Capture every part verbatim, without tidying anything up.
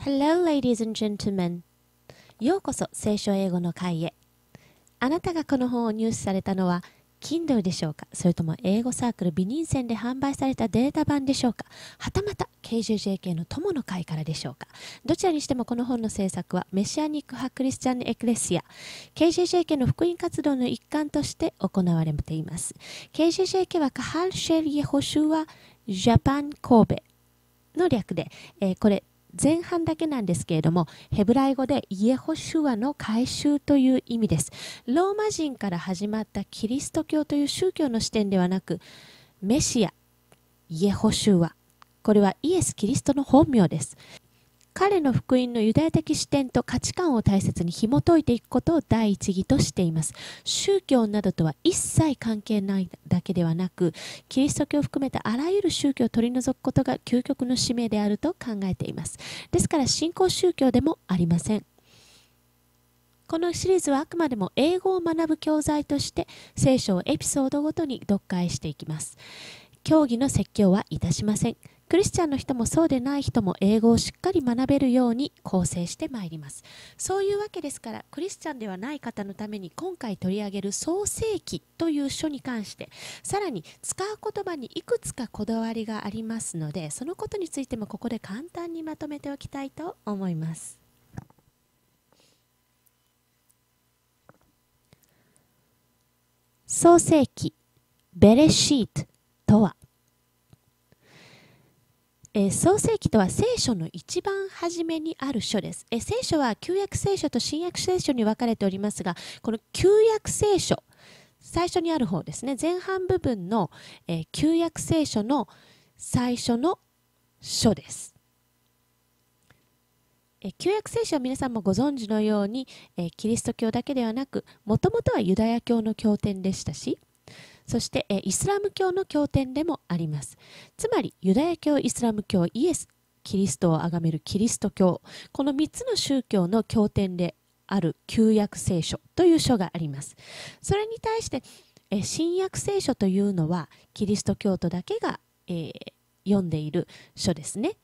Hello, ladies and gentlemen. ようこそ聖書英語の会へ。あなたがこの本を入手されたのは Kindle でしょうか、それとも英語サークルビニンセンで販売されたデータ版でしょうか、はたまた ケージェージェーケー の友の会からでしょうか。どちらにしてもこの本の制作はメシアニック派クリスチャンエクレシア ケージェージェーケー の福音活動の一環として行われています。 ケージェージェーケー はカハルシェル・イェホシュア・ジャパン神戸の略で、えー、これ前半だけなんですけれども、ヘブライ語でイエホシュアの改宗という意味です。ローマ人から始まったキリスト教という宗教の視点ではなく、メシア、イエホシュア、これはイエス・キリストの本名です。彼の福音のユダヤ的視点と価値観を大切に紐解いていくことを第一義としています。宗教などとは一切関係ないだけではなく、キリスト教を含めたあらゆる宗教を取り除くことが究極の使命であると考えています。ですから新興宗教でもありません。このシリーズはあくまでも英語を学ぶ教材として聖書をエピソードごとに読解していきます。教義の説教はいたしません。クリスチャンの人もそうでない人も英語をしっかり学べるように構成してまいります。そういうわけですから、クリスチャンではない方のために今回取り上げる創世記という書に関して、さらに使う言葉にいくつかこだわりがありますので、そのことについてもここで簡単にまとめておきたいと思います。創世記、ベレシートとは、えー、創世記とは聖書の一番初めにある書です。えー、聖書は旧約聖書と新約聖書に分かれておりますが、この旧約聖書、最初にある方ですね、前半部分の、えー、旧約聖書の最初の書です。えー、旧約聖書は皆さんもご存知のように、えー、キリスト教だけではなく、もともとはユダヤ教の経典でしたし、そして、えイスラム教の経典でもあります。つまりユダヤ教、イスラム教、イエス・キリストを崇めるキリスト教、このみっつの宗教の経典である旧約聖書という書があります。それに対してえ新約聖書というのはキリスト教徒だけが、えー、読んでいる書ですね。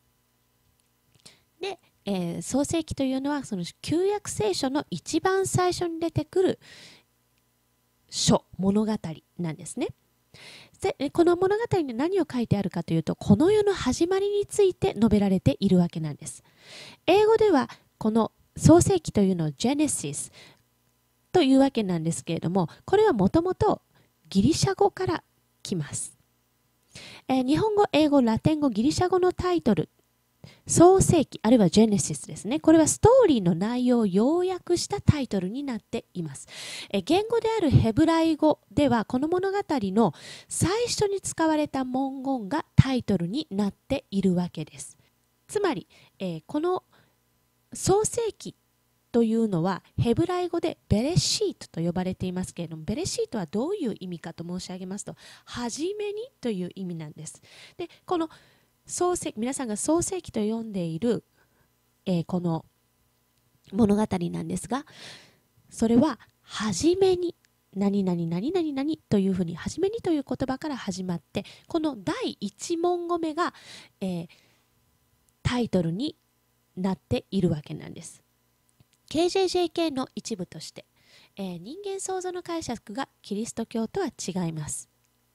で、えー、創世記というのはその旧約聖書の一番最初に出てくる書、物語なんですね。で、この物語に何を書いてあるかというと、この世の始まりについて述べられているわけなんです。英語ではこの創世記というのをジェネシスというわけなんですけれども、これはもともとギリシャ語から来ます。えー、日本語、英語、ラテン語、ギリシャ語のタイトル、創世記あるいはジェネシスですね。これはストーリーの内容を要約したタイトルになっています。え言語であるヘブライ語ではこの物語の最初に使われた文言がタイトルになっているわけです。つまり、えー、この創世記というのはヘブライ語でベレシートと呼ばれていますけれども、ベレシートはどういう意味かと申し上げますと、はじめにという意味なんです。で、この創世皆さんが創世記と読んでいる、えー、この物語なんですが、それははじめに何々何々何というふうにはじめにという言葉から始まって、この第一文語目が、えー、タイトルになっているわけなんです。ケージェージェーケー の一部として、えー、人間創造の解釈がキリスト教とは違います。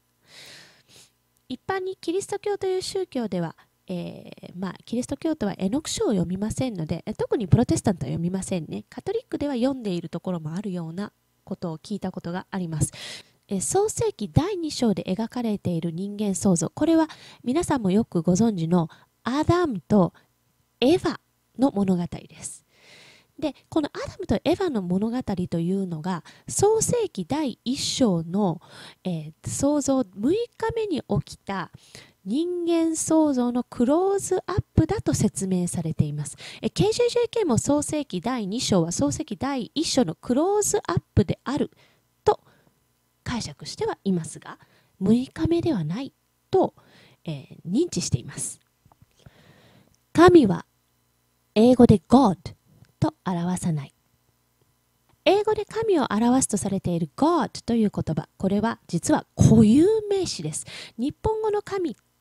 一般にキリスト教という宗教では、えーまあ、キリスト教徒はエノク書を読みませんので、特にプロテスタントは読みませんね。カトリックでは読んでいるところもあるようなことを聞いたことがあります。えー、創世記だいに章で描かれている人間創造、これは皆さんもよくご存知のアダムとエヴァの物語です。で、このアダムとエヴァの物語というのが創世記だいいっ章の、えー、創造むいかめに起きた人間創造のクローズアップだと説明されています。え ケージェージェーケー も創世記だいに章は創世記だいいっ章のクローズアップであると解釈してはいますが、むいかめではないと、えー、認知しています。神は英語で Godと表さない。英語で神を表すとされている God という言葉、これは実は固有名詞です。日本語の神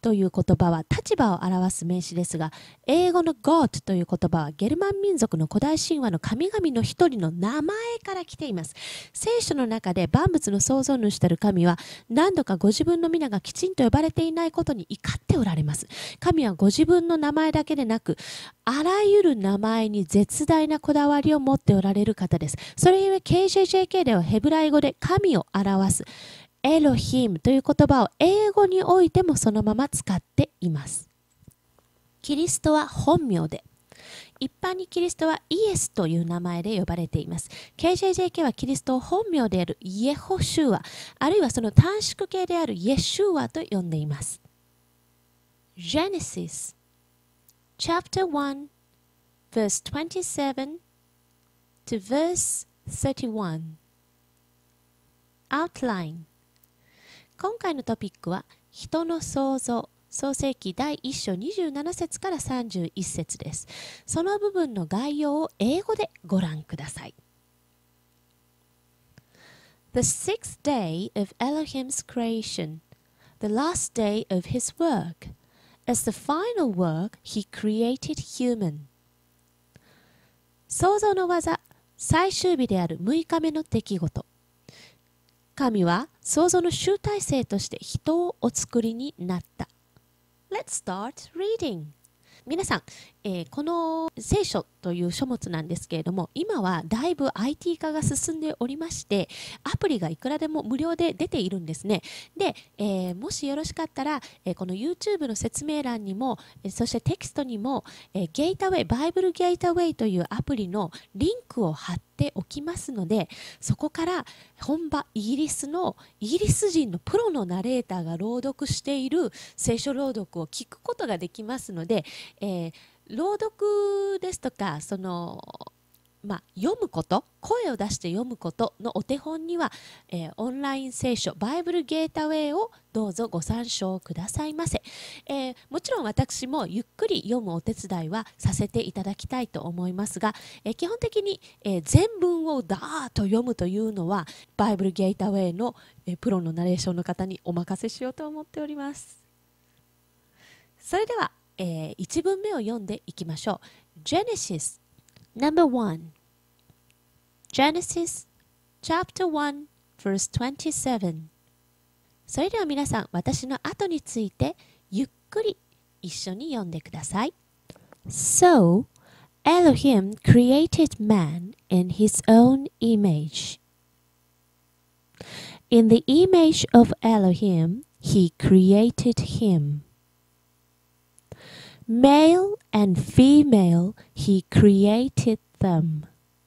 という言葉は立場を表す名詞ですが、英語の God という言葉はゲルマン民族の古代神話の神々の一人の名前から来ています。聖書の中で万物の創造主たる神は何度かご自分の皆がきちんと呼ばれていないことに怒っておられます。神はご自分の名前だけでなく、あらゆる名前に絶大なこだわりを持っておられる方です。それゆえ ケージェージェーケー ではヘブライ語で神を表すエロヒムという言葉を英語においてもそのまま使っています。キリストは本名で、一般にキリストはイエスという名前で呼ばれています。ケージェージェーケー はキリストを本名であるイエホシュア、あるいはその短縮形であるイエシュアと呼んでいます。Genesis chapter one verse twenty-seven to verse thirty-one Outline。今回のトピックは人の創造、創世記第一章にじゅうなな節からさんじゅういち節です。その部分の概要を英語でご覧ください。The sixth day of Elohim's creation, the last day of his work. As the final work, he created human. 創造の技、最終日であるむいかめの出来事。神は創造の集大成として人をお作りになった。Let's start reading. 皆さん、えー、この聖書という書物なんですけれども、今はだいぶ アイティー 化が進んでおりまして、アプリがいくらでも無料で出ているんですね。で、えー、もしよろしかったら、えー、この YouTube の説明欄にも、えー、そしてテキストにも、えー、ゲータウェイ、バイブルゲータウェイというアプリのリンクを貼っておきますので、そこから本場イギリスのイギリス人のプロのナレーターが朗読している聖書朗読を聞くことができますので、えー、朗読ですとかその、まあ、読むこと、声を出して読むことのお手本には、えー、オンライン聖書バイブルゲータウェイをどうぞご参照くださいませ。えー、もちろん私もゆっくり読むお手伝いはさせていただきたいと思いますが、えー、基本的に、えー、全文をダーッと読むというのはバイブルゲータウェイの、えー、プロのナレーションの方にお任せしようと思っております。それでは、えー、一文目を読んでいきましょう。 Genesis number one Genesis chapter one verse twenty-seven。 それでは皆さん、私の後についてゆっくり一緒に読んでください。 So Elohim created man in his own image. In the image of Elohim he created him. Male and female he created them.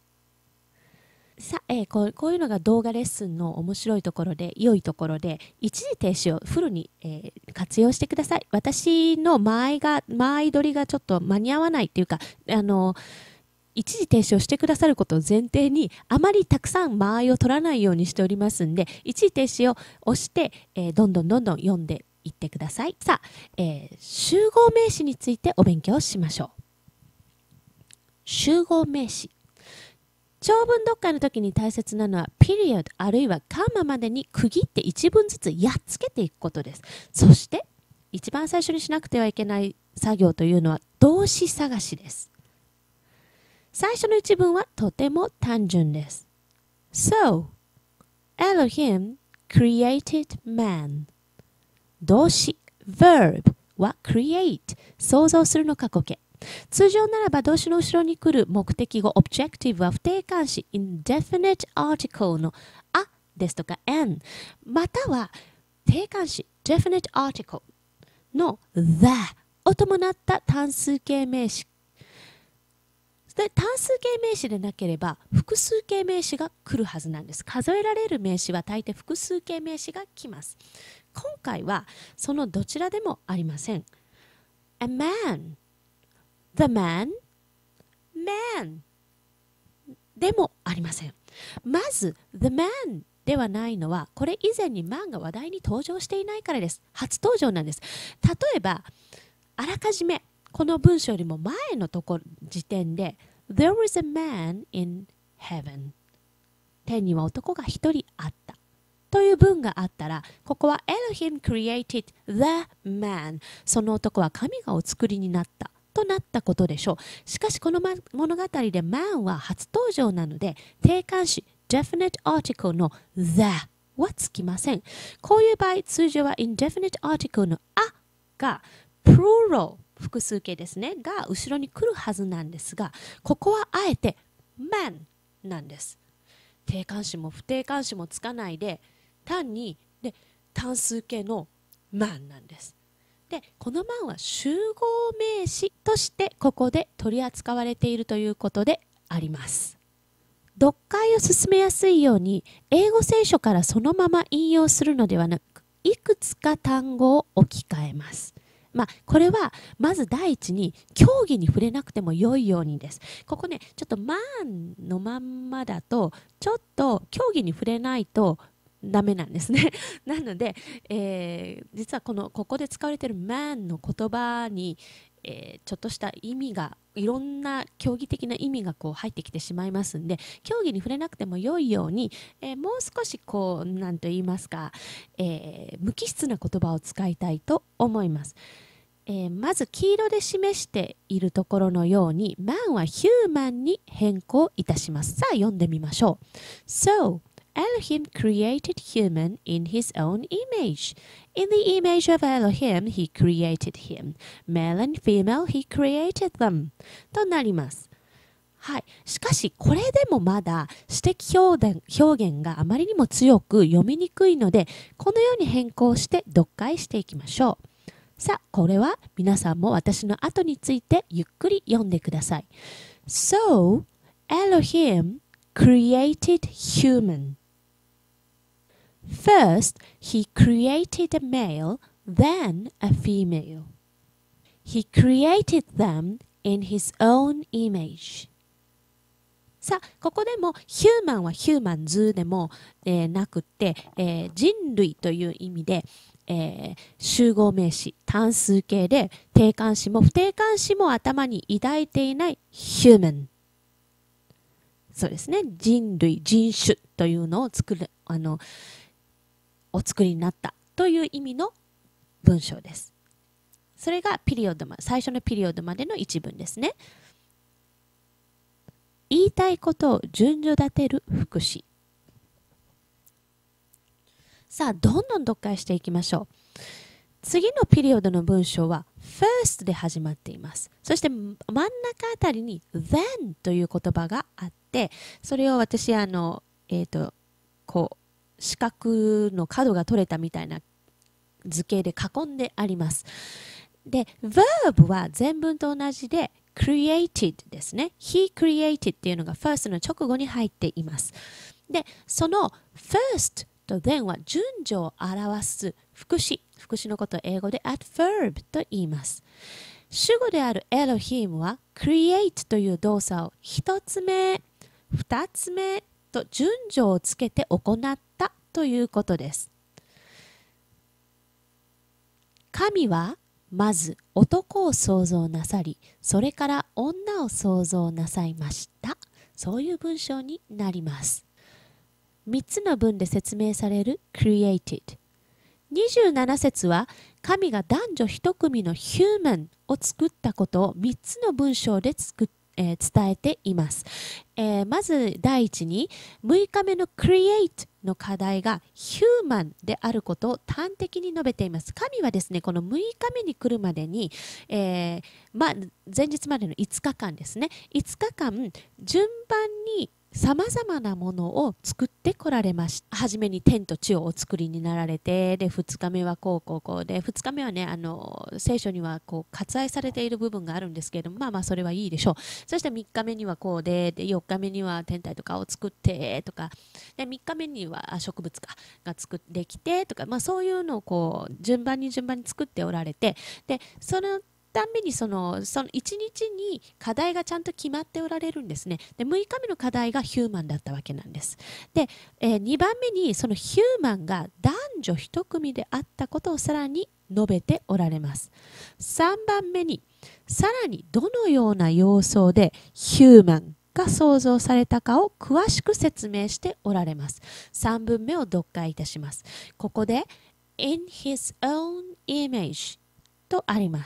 さえー、こう、こういうのが動画レッスンの面白いところで、良いところで、一時停止をフルに、えー、活用してください。私の間合いが、間合い取りがちょっと間に合わないっていうか、あの、一時停止をしてくださることを前提に、あまりたくさん間合いを取らないようにしておりますんで、一時停止を押して、えー、どんどんどんどん読んでいってください。さあ、えー、集合名詞についてお勉強しましょう。集合名詞。長文読解の時に大切なのは period あるいはカンマまでに区切って一文ずつやっつけていくことです。そして一番最初にしなくてはいけない作業というのは動詞探しです。最初の一文はとても単純です。So, Elohim created man。動詞 verb は create 創造するの過去形。通常ならば動詞の後ろに来る目的語 objective は不定冠詞 indefinite article のあですとか an または定冠詞 definite article の the を伴った単数形名詞で、単数形名詞でなければ複数形名詞が来るはずなんです。数えられる名詞は大抵複数形名詞が来ます。今回はそのどちらでもありません。 A man The man, man でもありません。まず The man ではないのはこれ以前に man が話題に登場していないからです。初登場なんです。例えばあらかじめこの文章よりも前のところ時点で There was a man in heaven 天には男が一人あったという文があったら、ここは Elohim created the man。その男は神がお作りになったとなったことでしょう。しかしこの物語で man は初登場なので、定冠詞 definite article の the はつきません。こういう場合、通常は indefinite article のあが plural 複数形ですねが後ろに来るはずなんですが、ここはあえて man なんです。定冠詞も不定冠詞もつかないで、単にで単数形の man なんです。で、この man は集合名詞としてここで取り扱われているということであります。読解を進めやすいように、英語聖書からそのまま引用するのではなく、いくつか単語を置き換えます。まあ、これはまず第一に教義に触れなくても良いようにです。ここね、ちょっとマンのまんまだとちょっと教義に触れないとダメなんですね。なので、えー、実はこのここで使われている man の言葉に、えー、ちょっとした意味がいろんな教義的な意味がこう入ってきてしまいますんで、教義に触れなくても良いように、えー、もう少しこう何と言いますか、えー、無機質な言葉を使いたいと思います。えー、まず黄色で示しているところのように man は human に変更いたします。さあ読んでみましょう。 So Elohim created human in his own image. In the image of Elohim, he created him. Male and female, he created them. となります。はい。しかし、これでもまだ詩的表現、表現があまりにも強く読みにくいので、このように変更して読解していきましょう。さあ、これは皆さんも私の後についてゆっくり読んでください。So, Elohim created human.First, he created a male, then a female. He created them in his own image. さあ、ここでも human は humans でも、えー、なくって、えー、人類という意味で、えー、集合名詞、単数形で定冠詞も不定冠詞も頭に抱いていない human。そうですね。人類、人種というのを作る、あの、お作りになったという意味の文章です。それがピリオド、最初のピリオドまでの一文ですね。言いたいことを順序立てる副詞。さあ、どんどん読解していきましょう。次のピリオドの文章は first で始まっています。そして真ん中あたりに then という言葉があって、それを私、あの、えっと、こう、四角の角が取れたみたいな図形で囲んであります。で、verb は全文と同じで created ですね。he created っていうのが first の直後に入っています。で、その first と then は順序を表す副詞。副詞のことを英語で adverb と言います。主語である Elohim は create という動作を一つ目、二つ目と順序をつけて行ったということです。神はまず男を創造なさり、それから女を創造なさいました。そういう文章になります。みっつの文で説明される created。にじゅうなな節は神が男女一組の human を作ったことをみっつの文章で作っえー、伝えています、えー、まず第一にむいかめの create の課題が human であることを端的に述べています。神はですね、このむいかめに来るまでに、えーま、前日までのいつかかんですね、いつかかん順番にさまざまなものを作ってこられました。はじめに天と地をお作りになられて、でふつかめはこうこうこうで、ふつかめはね、あの聖書にはこう割愛されている部分があるんですけれども、まあまあそれはいいでしょう。そしてみっかめにはこうで、でよっかめには天体とかを作ってとか、でみっかめには植物かが作ってきてとか、まあそういうのをこう順番に順番に作っておられて、でそのためにそのそのいちにちに課題がちゃんと決まっておられるんですね。でむいかめの課題がヒューマンだったわけなんです。で、えー、にばんめにそのヒューマンが男女一組であったことをさらに述べておられます。さんばんめにさらにどのような様相でヒューマンが創造されたかを詳しく説明しておられます。さんぶんめを読解いたします。ここで in his own image とあります。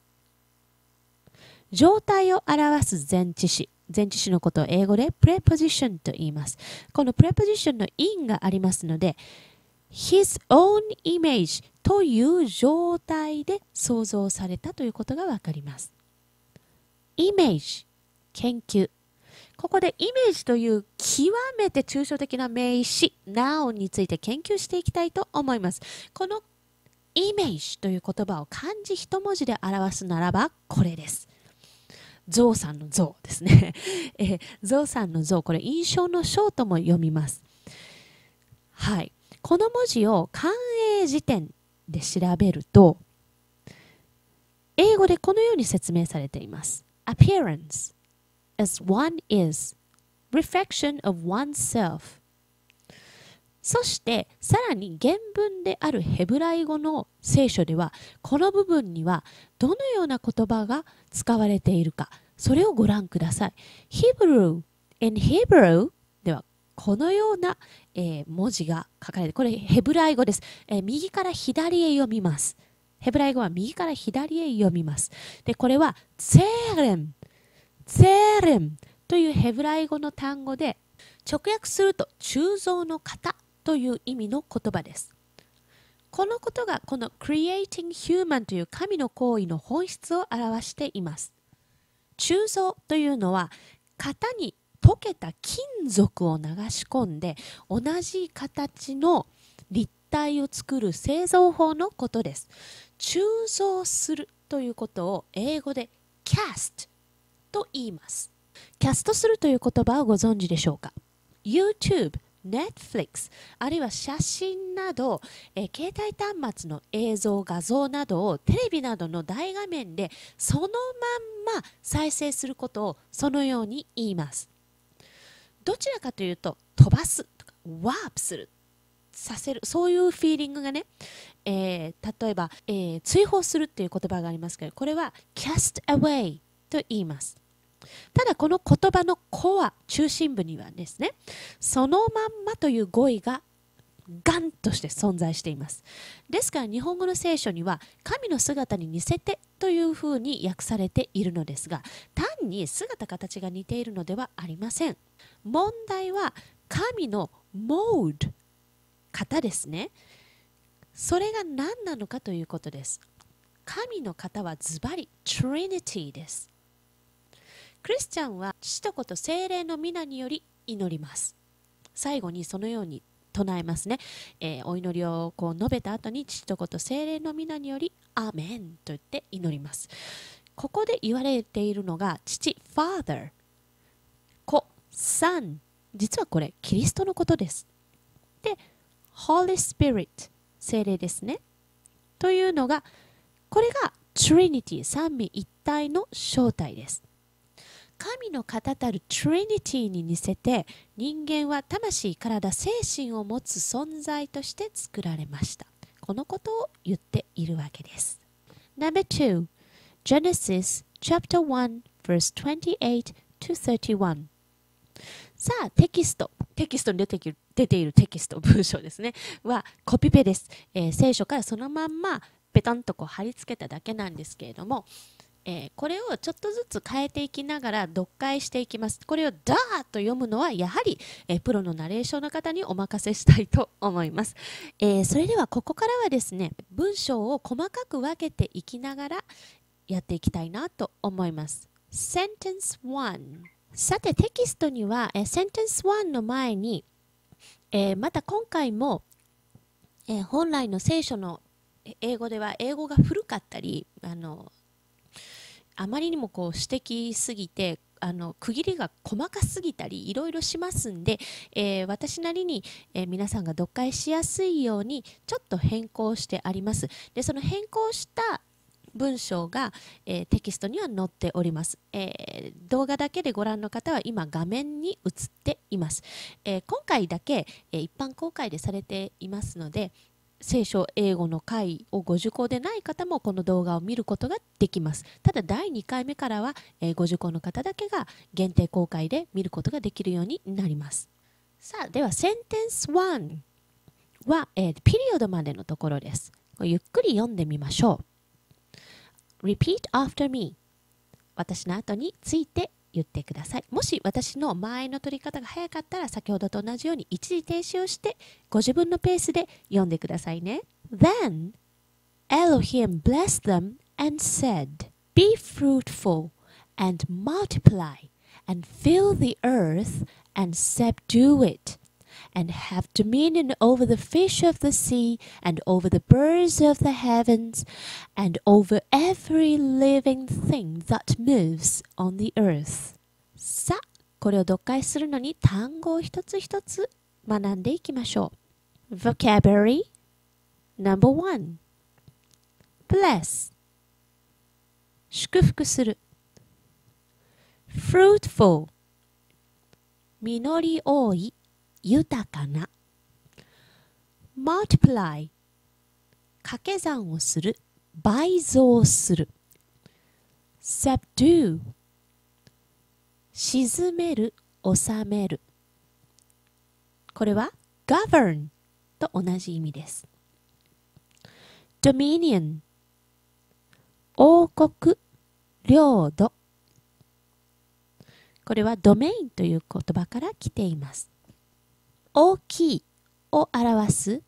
状態を表す前置詞。前置詞のことを英語で preposition と言います。この preposition の in がありますので、his own image という状態で創造されたということがわかります。image 研究。ここでイメージという極めて抽象的な名詞 noun について研究していきたいと思います。このイメージという言葉を漢字一文字で表すならばこれです。ゾウさんのゾウですね。えー、ゾウさんのゾウ、これ印象の章とも読みます。はい。この文字を漢英辞典で調べると、英語でこのように説明されています。appearance as one is reflection of oneself。そしてさらに原文であるヘブライ語の聖書ではこの部分にはどのような言葉が使われているか、それをご覧ください。Hebrew in Hebrew ではこのような、えー、文字が書かれて、これヘブライ語です、えー、右から左へ読みます。ヘブライ語は右から左へ読みます。で、これはツェレム、ツェレムというヘブライ語の単語で直訳すると鋳造の型という意味の言葉です。このことがこの Creating Human という神の行為の本質を表しています。鋳造というのは型に溶けた金属を流し込んで同じ形の立体を作る製造法のことです。鋳造するということを英語で cast と言います。キャストするという言葉をご存知でしょうか？ YouTube、Netflix、あるいは写真など、えー、携帯端末の映像、画像などをテレビなどの大画面でそのまんま再生することをそのように言います。どちらかというと飛ばすとかワープするさせる、そういうフィーリングがね、えー、例えば、えー、追放するっていう言葉がありますけど、これは cast away と言います。ただこの言葉のコア、中心部にはですね、そのまんまという語彙がガンとして存在しています。ですから日本語の聖書には神の姿に似せてというふうに訳されているのですが、単に姿形が似ているのではありません。問題は神のモード、型ですね。それが何なのかということです。神の型はズバリ Trinity です。クリスチャンは父と子と聖霊の皆により祈ります。最後にそのように唱えますね。えー、お祈りをこう述べた後に父と子と聖霊の皆によりアーメンと言って祈ります。ここで言われているのが父 Father、子 Son、実はこれキリストのことです。で、Holy Spirit、聖霊ですね。というのがこれが Trinity、三位一体の正体です。神の方たる Trinity に似せて人間は魂、体、精神を持つ存在として作られました。このことを言っているわけです。Number two, Genesis chapter one verse twenty-eight to thirty-one。 さあテキスト、テキストに出てきる出ているテキスト、文章ですねはコピペです、えー、聖書からそのまんまペタンとこう貼り付けただけなんですけれども、えー、これをちょっとずつ変えていきながら読解していきます。これをダーッと読むのはやはり、えー、プロのナレーションの方にお任せしたいと思います、えー、それではここからはですね、文章を細かく分けていきながらやっていきたいなと思います。 Sentence one。 さてテキストには、えー、Sentence one の前に、えー、また今回も、えー、本来の聖書の英語では英語が古かったり、あのあまりにもこう指摘すぎてあの区切りが細かすぎたりいろいろしますんで、えー、私なりに、えー、皆さんが読解しやすいようにちょっと変更してあります。でその変更した文章が、えー、テキストには載っております、えー、動画だけでご覧の方は今画面に映っています、えー、今回だけ、えー、一般公開でされていますので聖書英語の会をご受講でない方もこの動画を見ることができます。ただだいにかいめからは、えー、ご受講の方だけが限定公開で見ることができるようになります。さあ、ではセンテンスいちは、えー、ピリオドまでのところです。ゆっくり読んでみましょう。Repeat after me。私の後について言ってください。もし私の間合いの取り方が早かったら先ほどと同じように一時停止をしてご自分のペースで読んでくださいね。Then Elohim blessed them and said, Be fruitful and multiply and fill the earth and subdue it, and have dominion over the fish of the sea and over the birds of the heavens and over every living thing that moves on the earth. さあ、これを読解するのに単語を一つ一つ学んでいきましょう。Vocabulary Number one Bless 祝福する。 Fruitful 実り多い豊かな。 Multiply 掛け算をする倍増する。 Subdue 沈める治める。これは govern と同じ意味です。 Dominion 王国領土。これはドメインという言葉から来ています。大きいを表す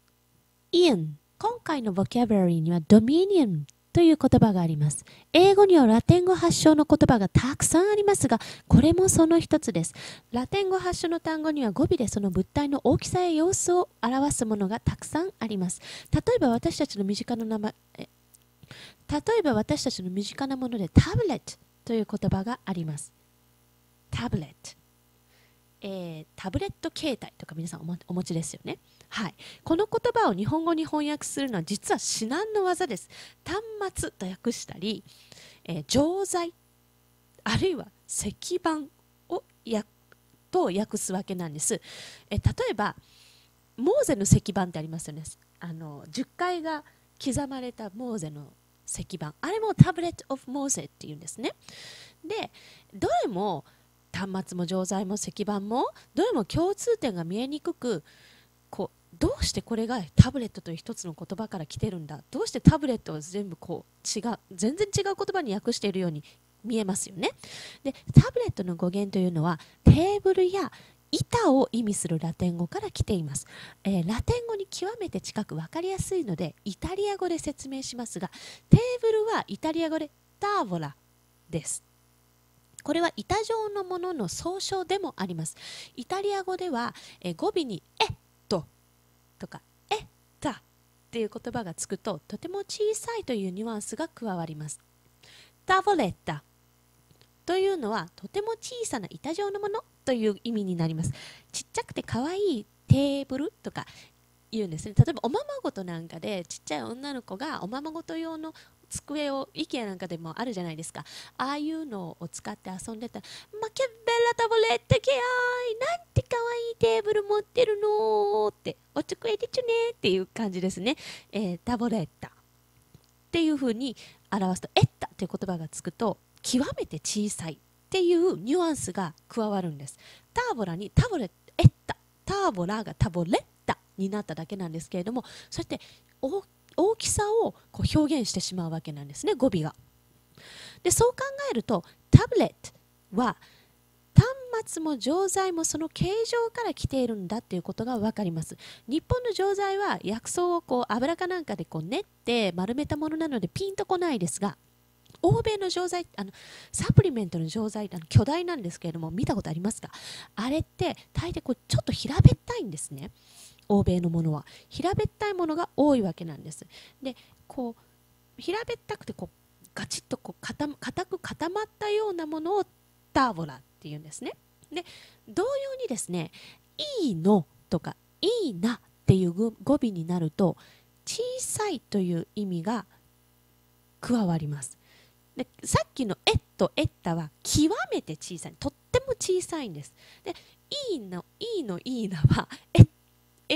in。 今回のボキャブラリーには Dominion という言葉があります。英語にはラテン語発祥の言葉がたくさんありますが、これもその一つです。ラテン語発祥の単語には語尾でその物体の大きさや様子を表すものがたくさんあります。例えば私たちの身近な名前、例えば私たちの身近なものでタブレットという言葉があります。タブレット。えー、タブレット携帯とか皆さん お, もお持ちですよね。はい。この言葉を日本語に翻訳するのは実は至難の技です。端末と訳したり、えー、錠剤、あるいは石板をやと訳すわけなんです。えー、例えば、モーゼの石板ってありますよね。あのじゅっかいが刻まれたモーゼの石板。あれもタブレット・オブ・モーゼっていうんですね。で、どれも端末も錠剤も石板もどれも共通点が見えにくく、こうどうしてこれがタブレットという一つの言葉から来てるんだ、どうしてタブレットを全部こう違う全然違う言葉に訳しているように見えますよね。で、タブレットの語源というのはテーブルや板を意味するラテン語から来ています。えー、ラテン語に極めて近く分かりやすいのでイタリア語で説明しますが、テーブルはイタリア語でターボラです。これは板状のものの総称でもあります。イタリア語では、えー、語尾にエットとかエッタっていう言葉がつくととても小さいというニュアンスが加わります。タボレッタというのはとても小さな板状のものという意味になります。ちっちゃくて可愛いテーブルとか言うんですね。例えばおままごとなんかでちっちゃい女の子がおままごと用の机を IKEA なんかでもあるじゃないですか。ああいうのを使って遊んでたらマキャベラタブレットケアイなんて可愛いテーブル持ってるのってお机でちゅねっていう感じですね。えー、タブレッタっていう風に表すとエッタっていう言葉がつくと極めて小さいっていうニュアンスが加わるんです。ターボラにタブレットエッタターボラがタボレッタになっただけなんですけれども、そうやって大大きさをこう表現してしまうわけなんですね、語尾が。で、そう考えるとタブレットは端末も錠剤もその形状から来ているんだっていうことが分かります。日本の錠剤は薬草をこう油かなんかでこう練って丸めたものなのでピンとこないですが、欧米の錠剤、あのサプリメントの錠剤、あの巨大なんですけれども見たことありますか？あれって大抵こうちょっと平べったいんですね。欧米のものは平べったいものが多いわけなんです。で、こう平べったくてこうガチッとこう固固く固まったようなものをターボラっていうんですね。で、同様にですね、いいのとかいいなっていう語尾になると小さいという意味が加わります。で、さっきのエッとエッタは極めて小さい、とっても小さいんです。で、いいのいいのいいなはエッエッ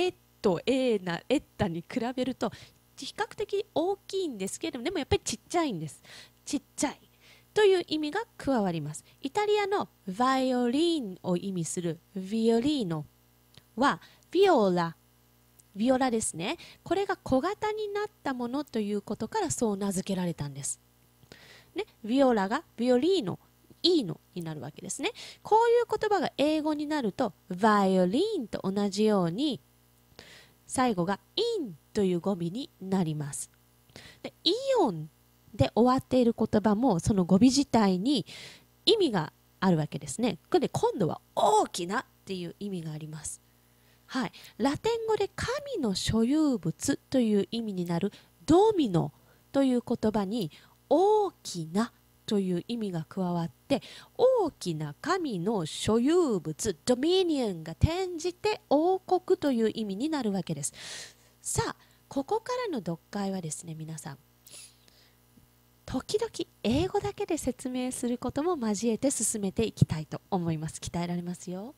とエーナ、エッタに比べると比較的大きいんですけれども、でもやっぱりちっちゃいんです。ちっちゃいという意味が加わります。イタリアのバイオリンを意味するビオリーノはビオラ、ビオラですね。これが小型になったものということからそう名付けられたんです。ね、ビオラがビオリーノ、いいのになるわけですね。こういう言葉が英語になると、バイオリンと同じように、最後がインという語尾になります。で、イオンで終わっている言葉も、その語尾自体に意味があるわけですね。これで今度は大きなっていう意味があります。はい。ラテン語で神の所有物という意味になるドミノという言葉に大きなという意味が加わって、大きな神の所有物、ドミニオンが転じて王国という意味になるわけです。さあ、ここからの読解はですね、皆さん、時々英語だけで説明することも交えて進めていきたいと思います。鍛えられますよ。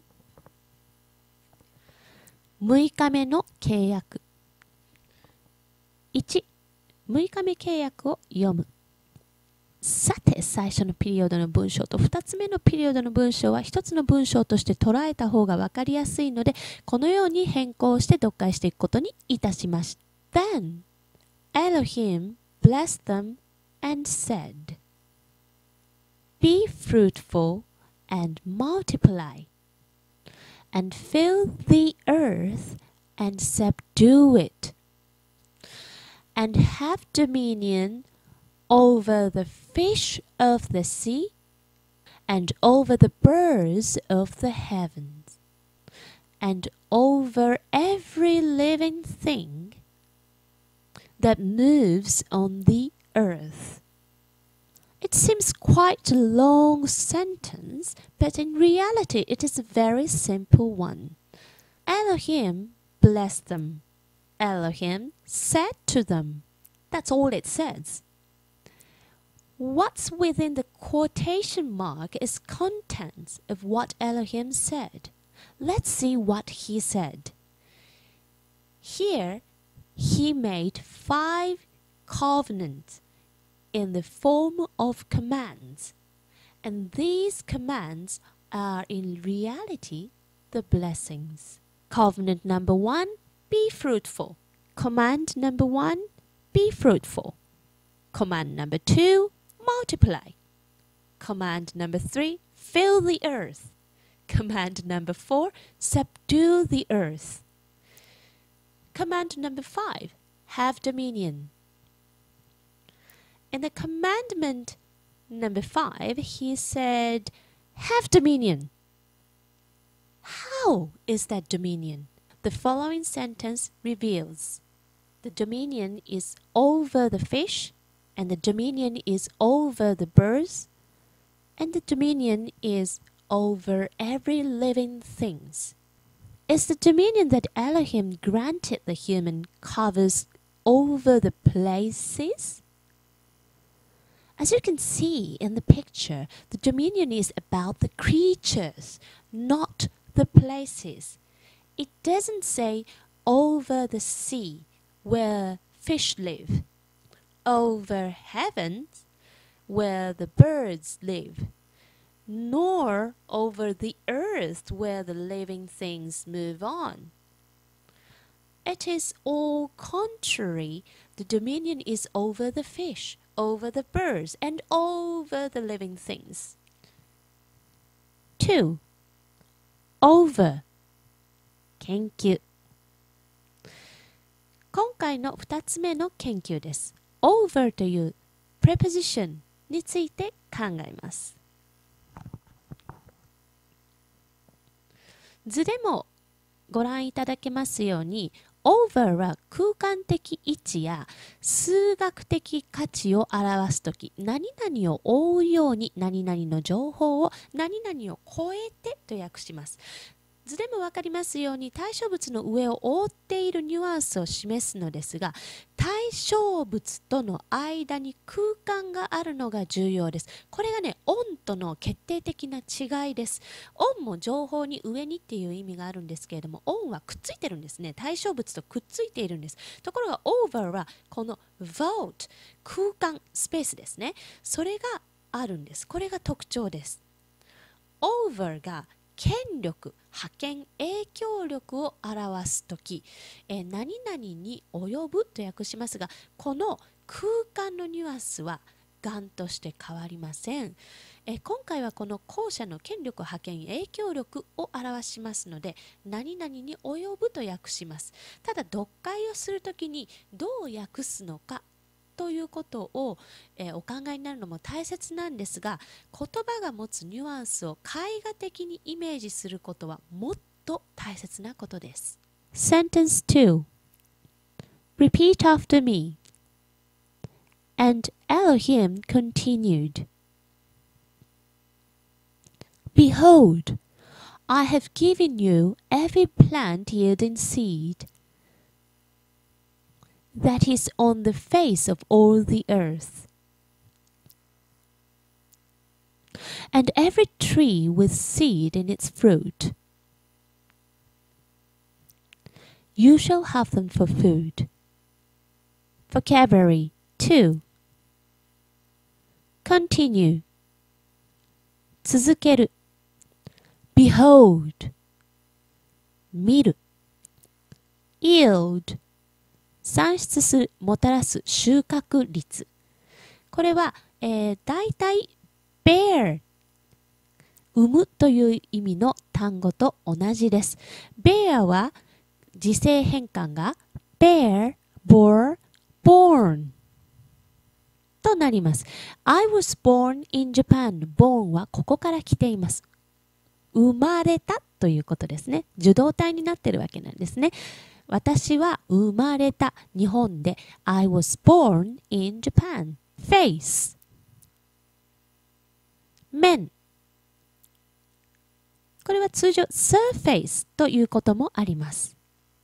むいかめの契約。いち、むいかめ契約を読む。さて、最初のピリオドの文章とふたつめのピリオドの文章はひとつの文章として捉えた方が分かりやすいので、このように変更して読解していくことにいたしました。Then Elohim blessed them and said, Be fruitful and multiply, and fill the earth and subdue it, and have dominion over the fish of the sea, and over the birds of the heavens, and over every living thing that moves on the earth. It seems quite a long sentence, but in reality it is a very simple one. Elohim blessed them. Elohim said to them. That's all it says. What's within the quotation mark is contents of what Elohim said. Let's see what he said. Here, he made five covenants in the form of commands, and these commands are in reality the blessings. Covenant number one, be fruitful. Command number one, be fruitful. Command number two, multiply. Command number three, fill the earth. Command number four, subdue the earth. Command number five, have dominion. In the commandment number five, he said, have dominion. How is that dominion? The following sentence reveals. The dominion is over the fish, and the dominion is over the birds, and the dominion is over every living things. Is the dominion that Elohim granted the human covers over the places? As you can see in the picture, the dominion is about the creatures, not the places. It doesn't say over the sea where fish live, over heavens where the birds live, nor over the earth where the living things move on. It is all contrary. The dominion is over the fish, over the birds, and over the living things. two. Over 研究。今回のふたつめの研究です。over という preposition について考えます。図でもご覧いただけますように、over は空間的位置や数学的価値を表すとき、何々を覆うように何々の情報を何々を超えてと訳します。 図でも分かりますように対象物の上を覆っているニュアンスを示すのですが、対象物との間に空間があるのが重要です。これがね、オンとの決定的な違いです。オンも情報に上にっていう意味があるんですけれども、オンはくっついてるんですね。対象物とくっついているんです。ところが over はこの vault 空間スペースですね。それがあるんです。これが特徴です。over が権力、覇権、影響力を表すとき、えー、何々に及ぶと訳しますが、この空間のニュアンスは眼として変わりません。えー、今回はこの後者の権力、覇権、影響力を表しますので、何々に及ぶと訳します。ただ、読解をするときにどう訳すのかということを、えー、お考えになるのも大切なんですが、言葉が持つニュアンスを絵画的にイメージすることはもっと大切なことです。Sentence two. Repeat after me. And Elohim continued. Behold, I have given you every plant yielding seed that is on the face of all the earth, and every tree with seed in its fruit. You shall have them for food. Vocabulary two. Continue. 続ける。Behold. 見る。Yield. 産出する、もたらす、収穫率。これは、えー、大体 bear 産むという意味の単語と同じです。bear は時制変換が bear, bore, born となります。I was born in Japan. born はここから来ています。生まれたということですね。受動体になっているわけなんですね。私は生まれた日本で I was born in Japan. Face 面、これは通常 surface ということもあります。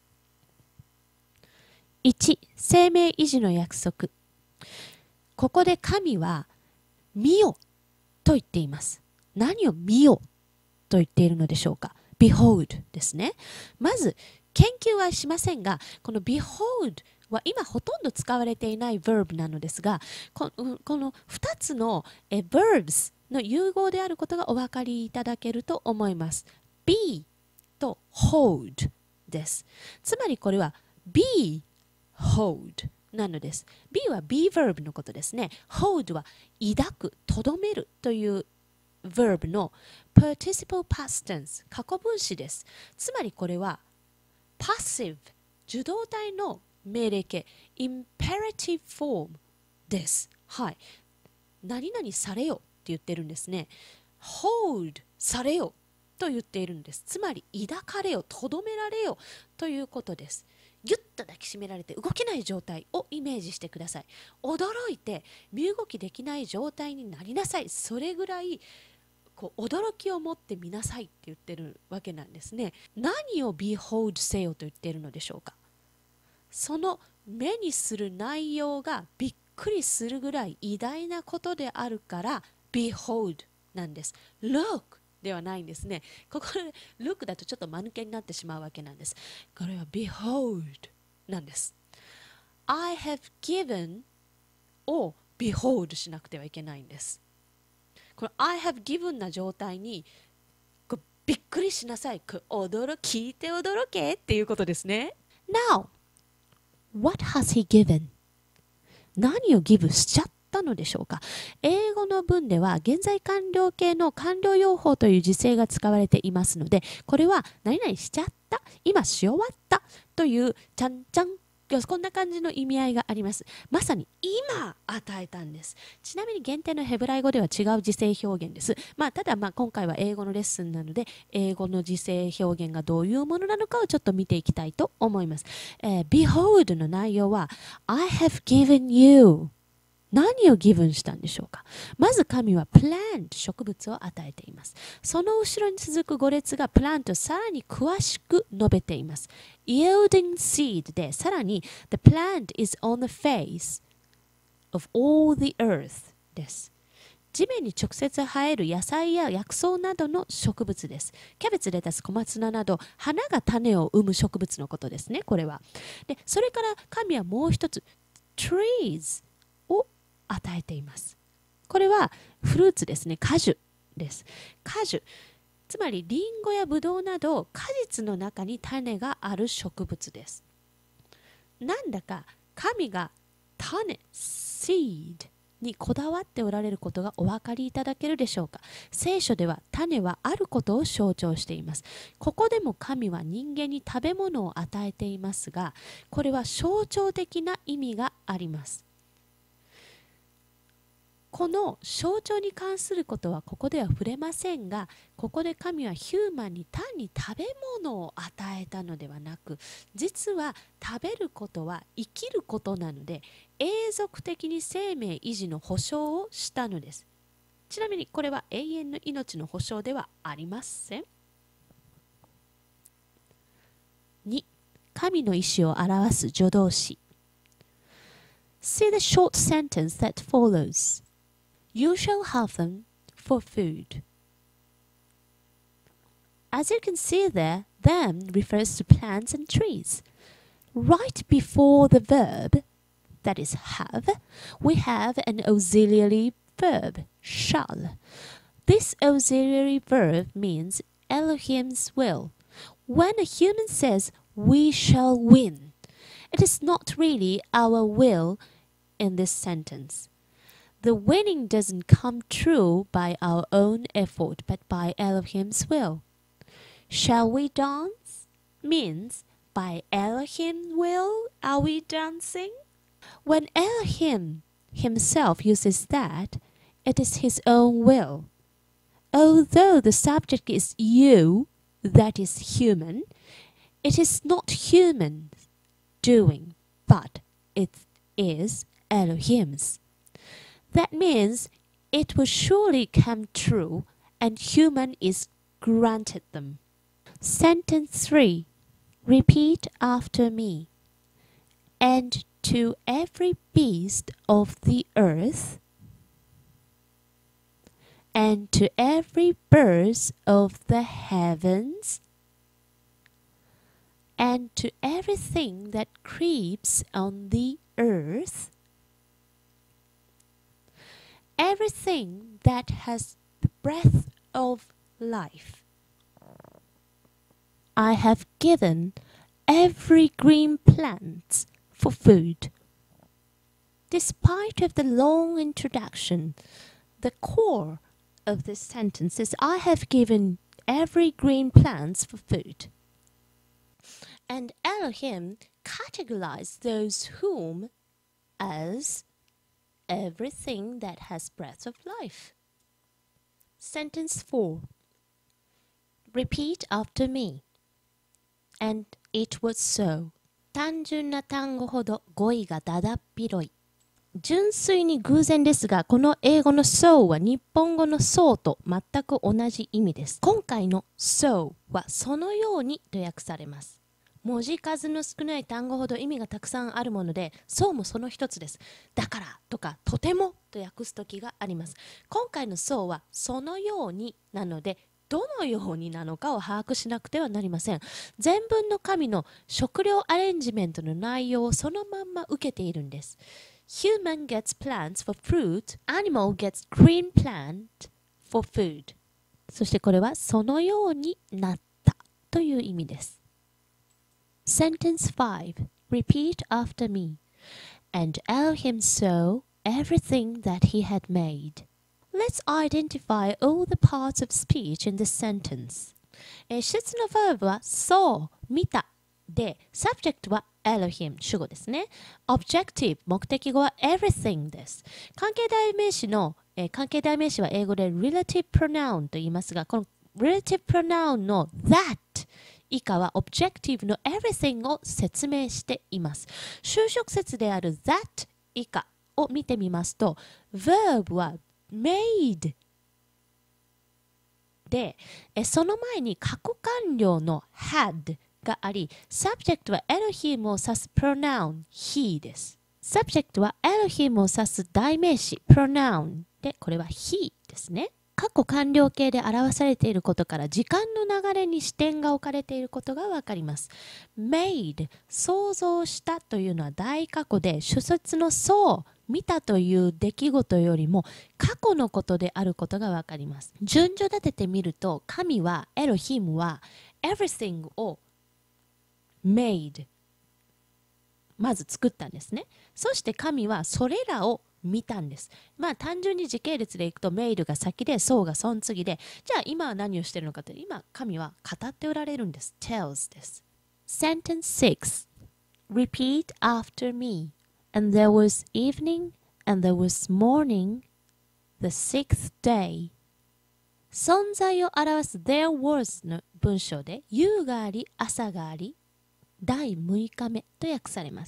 いち. 生命維持の約束。ここで神は見よと言っています。何を見よと言っているのでしょうか。 Behold ですね。まず研究はしませんが、この behold は今ほとんど使われていない verb なのですが、この、このふたつのえ verbs の融合であることがお分かりいただけると思います。be と hold です。つまりこれは be hold なのです。be は be verb のことですね。hold は抱く、とどめるという verb の participle past tense 過去分詞です。つまりこれはpassive 受動体の命令形 imperative form です。はい。何々されよって言ってるんですね。hold されよと言っているんです。つまり抱かれよ、とどめられよということです。ぎゅっと抱きしめられて動けない状態をイメージしてください。驚いて身動きできない状態になりなさい。それぐらいこう驚きを持ってみなさいって言ってるわけなんですね。何を behold せよと言っているのでしょうか。その目にする内容がびっくりするぐらい偉大なことであるから behold なんです。 look ではないんですね。ここで look だとちょっと間抜けになってしまうわけなんです。これは behold なんです。 I have given を behold しなくてはいけないんです。この I have given な状態にこうびっくりしなさい、驚聞いて驚けっていうことですね。 Now what has he given? 何をギブしちゃったのでしょうか。英語の文では現在完了形の完了用法という時制が使われていますので、これは何々しちゃった、今し終わったというちゃんちゃん、こんな感じの意味合いがあります。まさに今与えたんです。ちなみに限定のヘブライ語では違う時制表現です。まあ、ただまあ今回は英語のレッスンなので、英語の時制表現がどういうものなのかをちょっと見ていきたいと思います。えー、Behold の内容は I have given you 何をギブンしたんでしょうか。まず神はプラント、植物を与えています。その後ろに続く語列がプラントをさらに詳しく述べています。yielding seed でさらに the plant is on the face of all the earth です。地面に直接生える野菜や薬草などの植物です。キャベツ、レタス、小松菜など花が種を生む植物のことですね、これは。で、それから神はもう一つ trees を与えています。これはフルーツですね、果樹です。果樹、つまりリンゴやブドウなど果実の中に種がある植物です。なんだか神が種 seed にこだわっておられることがお分かりいただけるでしょうか。聖書では種はあることを象徴しています。ここでも神は人間に食べ物を与えていますが、これは象徴的な意味があります。この象徴に関することはここでは触れませんが、ここで神はヒューマンに単に食べ物を与えたのではなく、実は食べることは生きることなので、永続的に生命維持の保証をしたのです。ちなみにこれは永遠の命の保証ではありません。に、神の意志を表す助動詞。See the short sentence that follows. You shall have them for food. As you can see there, them refers to plants and trees. Right before the verb, that is have, we have an auxiliary verb, shall. This auxiliary verb means Elohim's will. When a human says, we shall win, it is not really our will in this sentence. The winning doesn't come true by our own effort, but by Elohim's will. Shall we dance? Means, by Elohim's will are we dancing? When Elohim himself uses that, it is his own will. Although the subject is you, that is human, it is not human doing, but it is Elohim's. That means it will surely come true and human is granted them. Sentence three. Repeat after me. And to every beast of the earth and to every bird of the heavens and to everything that creeps on the earth, everything that has the breath of life, I have given every green plant for food. Despite of the long introduction, the core of this sentence is I have given every green plant for food. And Elohim categorized those whom as everything that has breath of life. Sentence four. Repeat after me. And it was so. 単純な単語ほど語彙がだだっ広い。純粋に偶然ですが、この英語の so は日本語のそうと全く同じ意味です。今回の so はそのようにと訳されます。文字数の少ない単語ほど意味がたくさんあるもので、そうもその一つです。だからとかとてもと訳すときがあります。今回のそうはそのようになので、どのようになのかを把握しなくてはなりません。全文の神の食料アレンジメントの内容をそのまんま受けているんです。Human gets plants for fruit, animal gets green plant for food. そしてこれはそのようになったという意味です。Sentence five. Repeat after me. And Elohim saw everything that he had made. Let's identify all the parts of speech in this sentence. えー、主節の verb は saw 見たで、subject は Elohim 主語ですね。objective 目的語は everything です。関係代名詞の、えー、関係代名詞は英語で relative pronoun と言いますが、この relative pronoun の that以下は objective の everything を説明しています。修飾節である that 以下を見てみますと、verb は made で、その前に過去完了の had があり、subject はエロヒムを指す pronoun he です。subject はエロヒムを指す代名詞 pronoun で、これは he ですね。過去完了形で表されていることから時間の流れに視点が置かれていることがわかります。made 想像したというのは大過去で、主説のそう見たという出来事よりも過去のことであることがわかります。順序立ててみると、神はエロヒムは everything を made まず作ったんですね。そして神はそれらを見たんです。まあ単純に時系列でいくとメイルが先でソウがその次で、じゃあ今は何をしているのかというと、今神は語っておられるんです。tells です。Sentence six Repeat after me. And there was evening and there was morning the sixth day. 存在を表す there was の文章で夕があり朝がありだいむいかめと訳されます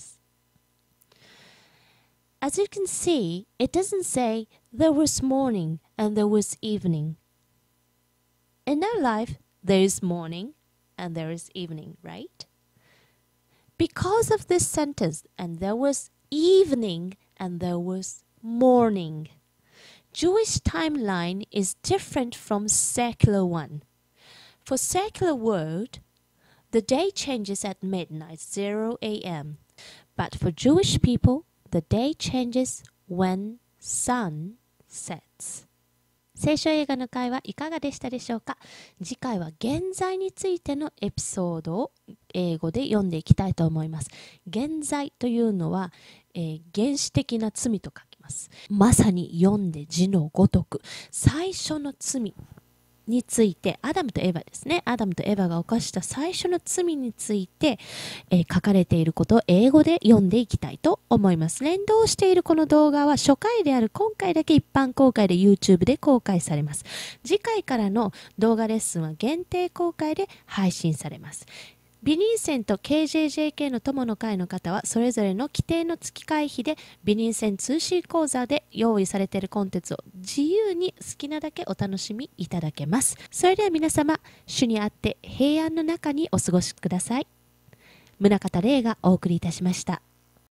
。As you can see, it doesn't say there was morning and there was evening. In our life, there is morning and there is evening, right? Because of this sentence, and there was evening and there was morning. Jewish timeline is different from secular one. For secular world, the day changes at midnight, zero a m But for Jewish people, the day changes when sun sets. 聖書映画の会はいかがでしたでしょうか。次回は現在についてのエピソードを英語で読んでいきたいと思います。現在というのは、えー、原始的な罪と書きます。まさに読んで字のごとく、最初の罪について、アダムとエヴァですね。アダムとエヴァが犯した最初の罪について、えー、書かれていることを英語で読んでいきたいと思います。連動しているこの動画は初回である今回だけ一般公開で YouTube で公開されます。次回からの動画レッスンは限定公開で配信されます。ビニンセンと ケージェージェーケー の友の会の方はそれぞれの規定の月会費でビニンセン通信講座で用意されているコンテンツを自由に好きなだけお楽しみいただけます。それでは皆様、主にあって平安の中にお過ごしください。宗像玲がお送りいたしました。